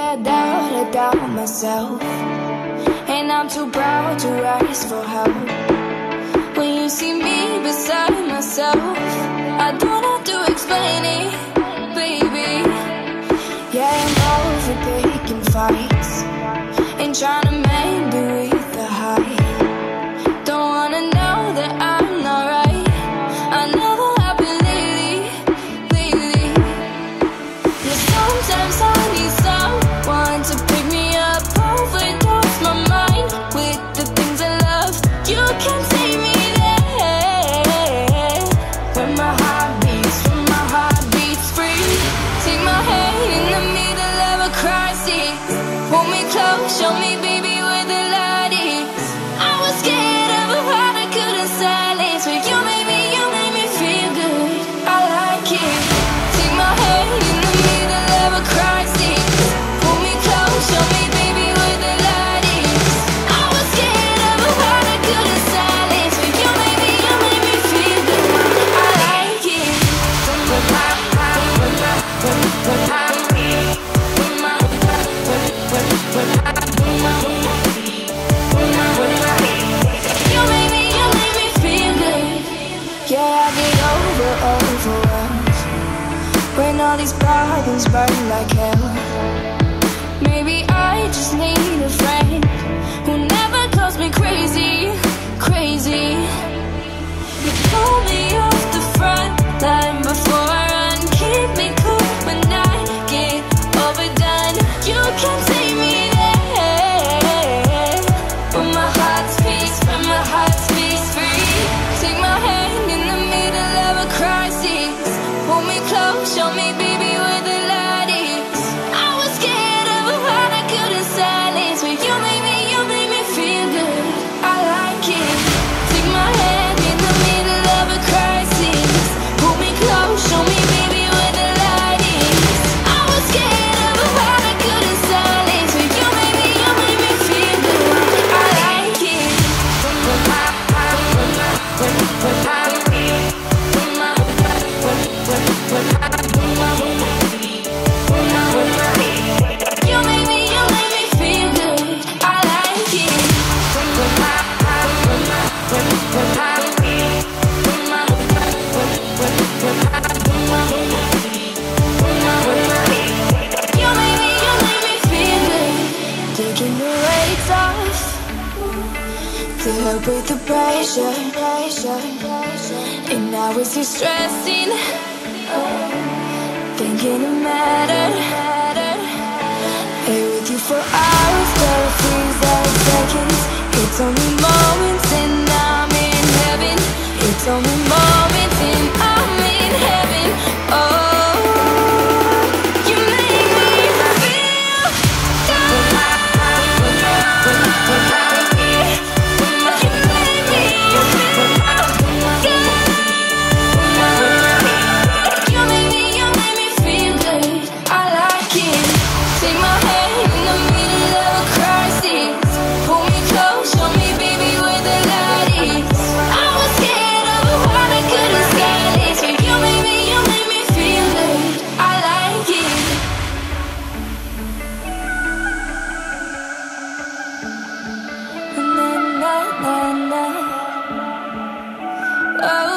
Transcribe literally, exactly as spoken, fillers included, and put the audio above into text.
I doubt, I doubt myself, and I'm too proud to rise for help. When you see me beside myself, I don't have to explain it, baby. Yeah, I'm over picking fights and trying to make it with the high. Don't wanna know that I'm not right. I never have been lately, lately. Yeah, sometimes I need someone to pick me up, overdose my mind with the things I love. You can take me there, when my heart beats, when my heart beats free. Take my hand in the middle of a crisis, hold me close, show me, baby, where the light is. I was scared of a heart I couldn't silence, but you made me, you made me feel good. I like it. Take my hand in the middle of a crisis, hold me close, show me, baby, where the light is. I was scared of a heart I couldn't silence, but you made me, you made me feel good. I like it. When my, when my, when my, when my, when my, when my, you made me, you made me feel good. Yeah, I get over, overwhelmed when all these problems burn like hell. Maybe I just need a friend who never calls me crazy, crazy. You pull me off the front line before I run, keep me cool when I get overdone. You can take me there, when my heart speaks, when my heart speaks free. Take my hand in the middle of a crisis, hold me close, show me, baby, where the light is. I was scared of a heart I couldn't silence, but you made me, you made me feel good. I like it. Take my hand in the middle of a crisis, hold me close, show me, baby, where the light is. I was scared of a heart I couldn't silence, but you made me, you made me feel good. I like it. When my, when my, when my, when my, when my, when, when, when my, when my, when my, when my, you made me, you made me feel good. I like it. When my, when my, when, when my, when my, when, when, when my, when my, when my, when my, you made me, you made me feel good. Taking the weights off to help with the pressure, pressure. And now it's just stressing, thinking it mattered. Hey, with you for hours, till it feels like seconds. It's only moments and I'm in heaven. It's only moments and I'm in heaven. Oh, you make me feel good. You make me feel good. You make me, you make me feel good. I like it. Take my hand in the middle of a crisis, pull me close, show me, baby, where the light is. I was scared of a heart I couldn't silence, but you made me, you made me feel good. I like it. Na, na, na, na. Oh.